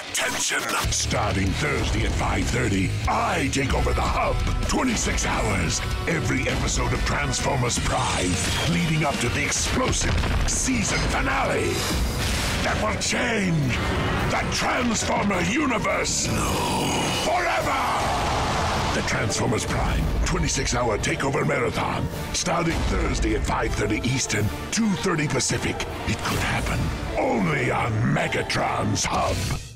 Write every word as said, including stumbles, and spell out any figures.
Attention! Starting Thursday at five thirty, I take over the hub. twenty-six hours. Every episode of Transformers Prime, leading up to the explosive season finale. That will change the Transformer universe. No. Forever! The Transformers Prime twenty-six hour Takeover Marathon. Starting Thursday at five thirty Eastern, two thirty Pacific. It could happen only on Megatron's hub.